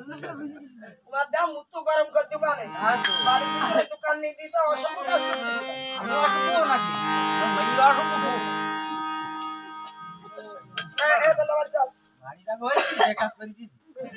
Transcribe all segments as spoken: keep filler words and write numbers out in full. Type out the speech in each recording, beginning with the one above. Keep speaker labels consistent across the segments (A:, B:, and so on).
A: তোমার দাম মুক্ত গরম করতে পারে বাড়ির ভিতরে দোকান নিয়ে দিতে অসম্ভব কাজ করতেছে
B: আমি অসম্ভব নাকি ভাই অসম্ভব
A: হ্যাঁ এ বলে বাড়ি চল
B: বাড়ি যাবে ওই যে কাজ করে দিছি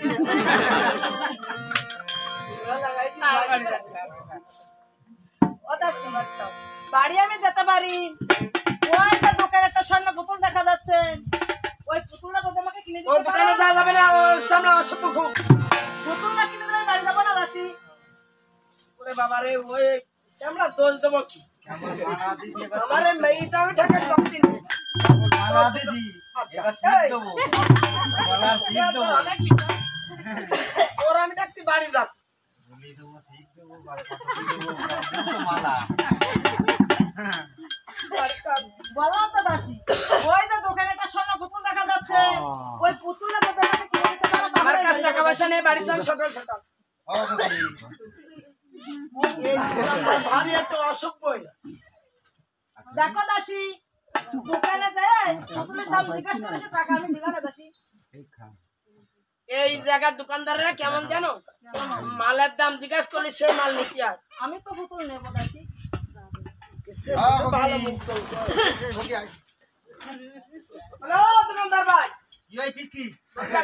C: বাড়ি আমি যেতে পারি ওই তো দোকানে একটা স্বর্ণ পুতুল দেখা যাচ্ছে ওই পুতুলটা তো তোমাকে কিনে
A: ও
C: দিতে
A: দোকানে
C: পারো
A: যাওয়া যাবে না ওর সামনে অসম্ভব খুব
C: পুতুল না কিনে দিলে বাড়ি যাবো না দাসি
A: ওরে বাবা রে ওই আমরা দোষ দেবো কি
B: মানা দিছি এবার
A: আমারে মেয়েটা আমি ঢাকা সব দিন
B: মানা দিছি এবার শিখ দেবো এবার শিখ দেবো
A: ওর আমি ডাকছি বাড়ি যা
B: বলি দেবো শিখ দেবো বাড়ি দেবো মালা
C: বললাম তো দাসি ওই তো দোকানে একটা স্বর্ণ পুতুল দেখা যাচ্ছে ওই পুতুলটা তো তোমাকে কিনে দিতে পারো
A: আমার
C: তাহলে
A: কাছে টাকা পয়সা নেই বাড়ি চল সকাল সকাল
B: ও বলি
A: এই ভারী একটা অসভ্য
C: দেখো দাসি দোকানে দেয় পুতুলের দাম জিজ্ঞাসা করেছে টাকা আমি দিবা না দাসি
A: এই জায়গার দোকানদাররা কেমন জানো মালের দাম জিজ্ঞাসা করলে সে মাল নিতে আর
C: আমি তো পুতুল নেবো দাসি
A: সে ভালো মুক্ত
B: ওকে
A: হ্যালো দোকানদার ভাই
B: কি হইতিস কি